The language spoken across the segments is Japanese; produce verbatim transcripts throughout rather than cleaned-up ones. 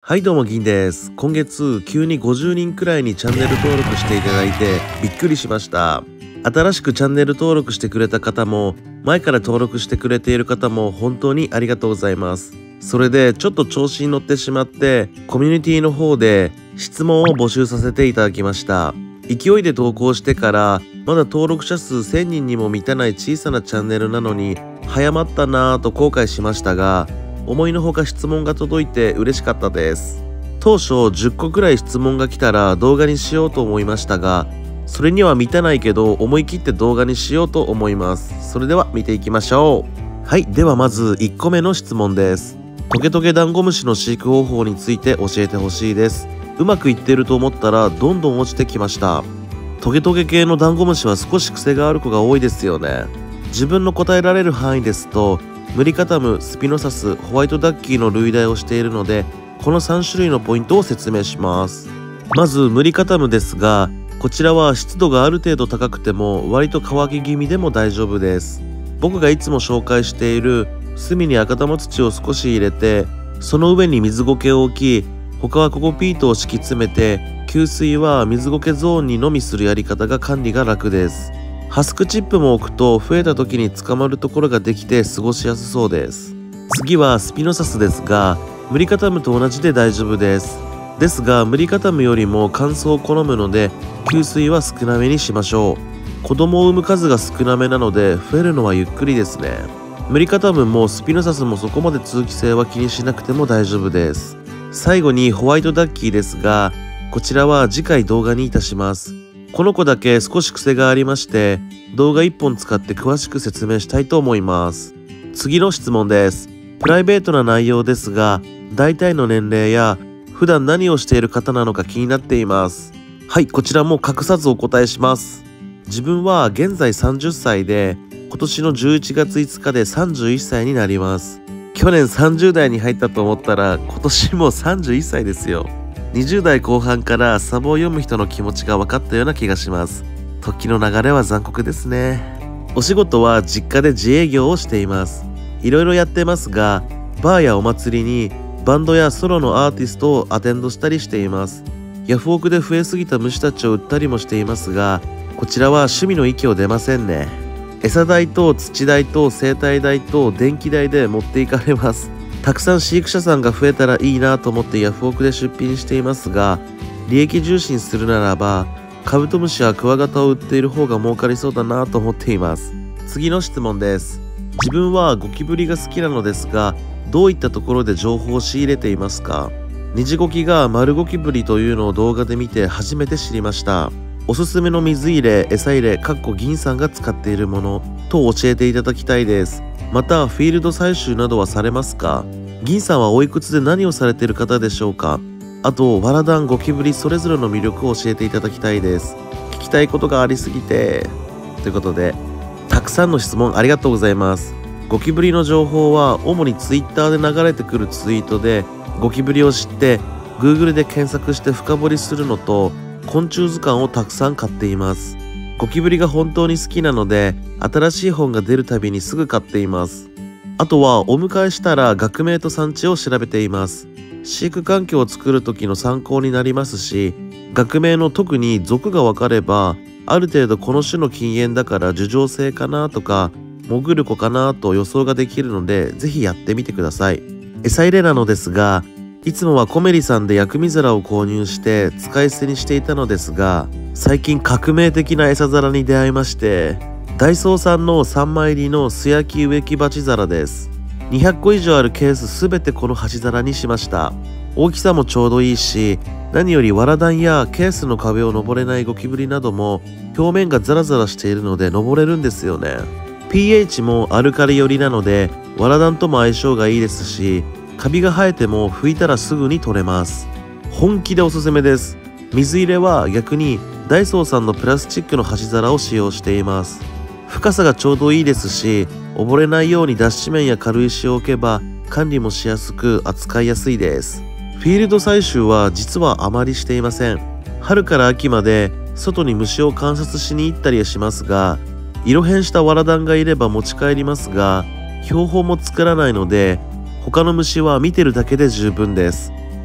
はいどうも銀です。今月急にごじゅうにんくらいにチャンネル登録していただいてびっくりしました。新しくチャンネル登録してくれた方も前から登録してくれている方も本当にありがとうございます。それでちょっと調子に乗ってしまってコミュニティの方で質問を募集させていただきました。勢いで投稿してからまだ登録者数せんにんにも満たない小さなチャンネルなのに早まったなぁと後悔しましたが、思いのほか質問が届いて嬉しかったです。当初じゅっこくらい質問が来たら動画にしようと思いましたが、それには満たないけど思い切って動画にしようと思います。それでは見ていきましょう。はい、ではまずいっこめの質問です。トゲトゲダンゴムシの飼育方法について教えてほしいです。うまくいっていると思ったらどんどん落ちてきました。トゲトゲ系のダンゴムシは少し癖がある子が多いですよね。自分の答えられる範囲ですとムリカタム、スピノサス、ホワイトダッキーの類題をしているので、このさんしゅるいのポイントを説明します。まずムリカタムですが、こちらは湿度がある程度高くても割と乾き気味でも大丈夫です。僕がいつも紹介している隅に赤玉土を少し入れて、その上に水苔を置き、他はココピートを敷き詰めて、給水は水苔ゾーンにのみするやり方が管理が楽です。ハスクチップも置くと増えた時に捕まるところができて過ごしやすそうです。次はスピノサスですが、ムリカタムと同じで大丈夫です。ですがムリカタムよりも乾燥を好むので給水は少なめにしましょう。子供を産む数が少なめなので増えるのはゆっくりですね。ムリカタムもスピノサスもそこまで通気性は気にしなくても大丈夫です。最後にホワイトダッキーですが、こちらは次回動画にいたします。この子だけ少し癖がありまして、動画いっぽん使って詳しく説明したいと思います。次の質問です。プライベートな内容ですが、大体の年齢や普段何をしている方なのか気になっています。はい、こちらも隠さずお答えします。自分は現在さんじゅっさいで、今年のじゅういちがついつかでさんじゅういっさいになります。去年さんじゅうだいに入ったと思ったら今年もさんじゅういっさいですよ。にじゅうだいこう半からサボを読む人の気持ちが分かったような気がします。時の流れは残酷ですね。お仕事は実家で自営業をしています。いろいろやってますが、バーやお祭りにバンドやソロのアーティストをアテンドしたりしています。ヤフオクで増えすぎた虫たちを売ったりもしていますが、こちらは趣味の域を出ませんね。餌代と土代と生態代と電気代で持っていかれます。たくさん飼育者さんが増えたらいいなと思ってヤフオクで出品していますが、利益重視にするならばカブトムシやクワガタを売っている方が儲かりそうだなと思っています。次の質問です。自分はゴキブリが好きなのですが、どういったところで情報を仕入れていますか？ニジゴキが丸ゴキブリというのを動画で見て初めて知りました。おすすめの水入れ、餌入れ、かっこ銀さんが使っているものと教えていただきたいです。またフィールド採集などはされますか？銀さんはおいくつで何をされている方でしょうか？あとワラダン、ゴキブリそれぞれの魅力を教えていただきたいです。聞きたいことがありすぎて。ということでたくさんの質問ありがとうございます。ゴキブリの情報は主にツイッターで流れてくるツイートで、ゴキブリを知って Google で検索して深掘りするのと昆虫図鑑をたくさん買っています。ゴキブリが本当に好きなので新しい本が出るたびにすぐ買っています。あとはお迎えしたら学名と産地を調べています。飼育環境を作る時の参考になりますし、学名の特に属が分かればある程度この種の禁煙だから樹状性かなとか潜る子かなと予想ができるので、ぜひやってみてください。餌入れなのですが、いつもはコメリさんで薬味皿を購入して使い捨てにしていたのですが、最近革命的な餌皿に出会いまして、ダイソーさんのさんまい入りの素焼き植木鉢皿です。にひゃっこ以上あるケースすべてこの鉢皿にしました。大きさもちょうどいいし、何よりワラダンやケースの壁を登れないゴキブリなども表面がザラザラしているので登れるんですよね。 ピーエイチ もアルカリ寄りなのでワラダンとも相性がいいですし、カビが生えても拭いたらすぐに取れます。本気でおすすめです。水入れは逆にダイソーさんのプラスチックの鉢皿を使用しています。深さがちょうどいいですし、溺れないように脱脂面や軽石を置けば管理もしやすく扱いやすいです。フィールド採集は実はあまりしていません。春から秋まで外に虫を観察しに行ったりはしますが、色変したワラダンがいれば持ち帰りますが、標本も作らないので他の虫は見てるだけで十分です。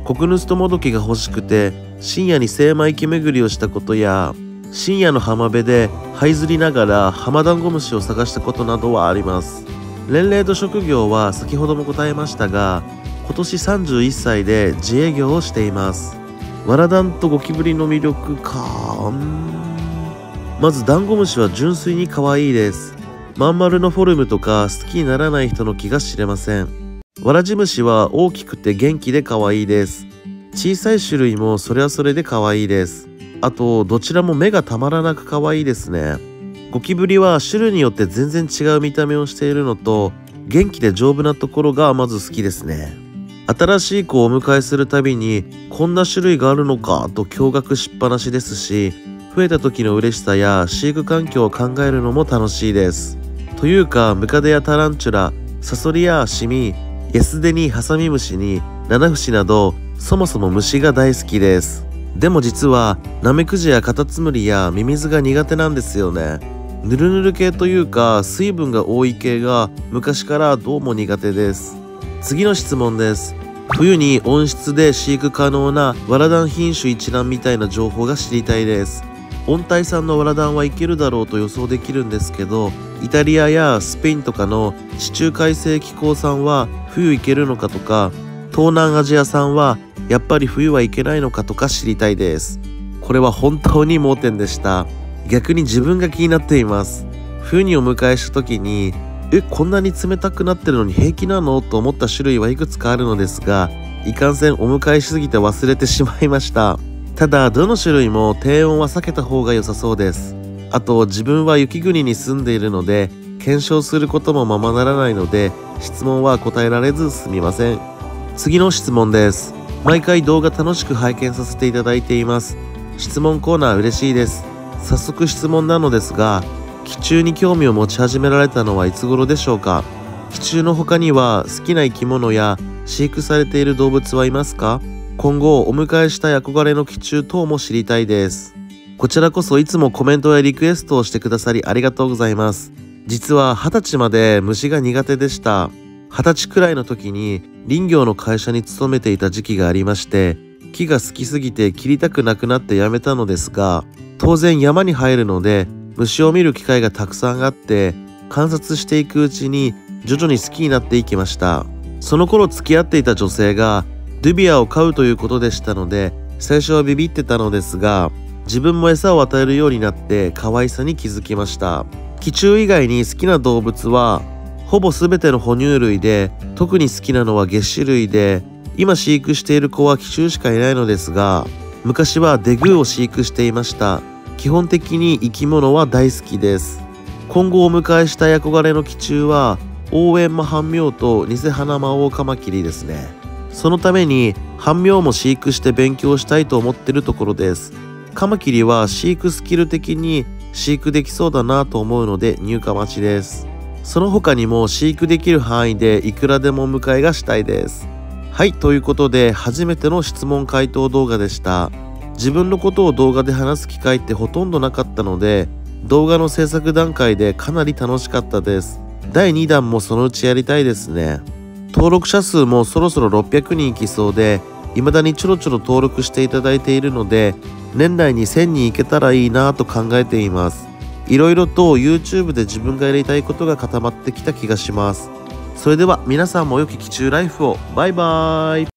コクヌスともどきが欲しくて深夜に精米池巡りをしたことや、深夜の浜辺で這いずりながら浜ダンゴムシを探したことなどはあります。年齢と職業は先ほども答えましたが、今年さんじゅういっさいで自営業をしています。わらダンとゴキブリの魅力かーんまずダンゴムシは純粋に可愛いです。まん丸のフォルムとか好きにならない人の気が知れません。わらじ虫は大きくて元気で可愛いです。小さい種類もそれはそれで可愛いです。あとどちらも目がたまらなく可愛いですね。ゴキブリは種類によって全然違う見た目をしているのと、元気で丈夫なところがまず好きですね。新しい子をお迎えするたびにこんな種類があるのかと驚愕しっぱなしですし、増えた時の嬉しさや飼育環境を考えるのも楽しいです。というかムカデやタランチュラ、サソリやシミ、ヤスデにハサミムシにナナフシなど、そもそも虫が大好きです。でも実はナメクジやカタツムリやミミズが苦手なんですよね。ヌルヌル系というか水分が多い系が昔からどうも苦手です。次の質問です。冬に温室で飼育可能なワラダン品種一覧みたいな情報が知りたいです。温帯産のワラダンはいけるだろうと予想できるんですけど、イタリアやスペインとかの地中海性気候産は冬いけるのかとか、東南アジア産はやっぱり冬はいけないのかとか知りたいです。これは本当に盲点でした。逆に自分が気になっています。冬にお迎えした時に、え、こんなに冷たくなってるのに平気なのと思った種類はいくつかあるのですが、いかんせんお迎えしすぎて忘れてしまいました。ただどの種類も低温は避けた方が良さそうです。あと自分は雪国に住んでいるので検証することもままならないので、質問は答えられずすみません。次の質問です。毎回動画楽しく拝見させていただいています。質問コーナー嬉しいです。早速質問なのですが、気虫に興味を持ち始められたのはいつ頃でしょうか？気虫の他には好きな生き物や飼育されている動物はいますか？今後お迎えしたい憧れの気虫等も知りたいです。こちらこそいつもコメントやリクエストをしてくださりありがとうございます。実ははたちまで虫が苦手でした。はたちくらいの時に林業の会社に勤めていた時期がありまして、木が好きすぎて切りたくなくなってやめたのですが、当然山に入るので虫を見る機会がたくさんあって、観察していくうちに徐々に好きになっていきました。その頃付き合っていた女性がドゥビアを飼うということでしたので、最初はビビってたのですが、自分も餌を与えるようになって可愛さに気づきました。気虫以外に好きな動物はほぼ全ての哺乳類で、特に好きなのは齧歯類で、今飼育している子は気虫しかいないのですが、昔はデグーを飼育していました。基本的に生き物は大好きです。今後お迎えしたい憧れの気虫はオウエンマ半妙とニセハナマオオカマキリですね。そのために半妙も飼育して勉強したいと思ってるところです。カマキリは飼育スキル的に飼育できそうだなと思うので入荷待ちです。その他にも飼育できる範囲でいくらでもお迎えがしたいです。はい、ということで初めての質問回答動画でした。自分のことを動画で話す機会ってほとんどなかったので、動画の制作段階でかなり楽しかったです。だいにだんもそのうちやりたいですね。登録者数もそろそろろっぴゃくにんいきそうで、未だにちょろちょろ登録していただいているので、年内にせんにんいけたらいいなと考えています。いろいろと YouTube で自分がやりたいことが固まってきた気がします。それでは皆さんも良き気虫ライフを。バイバーイ。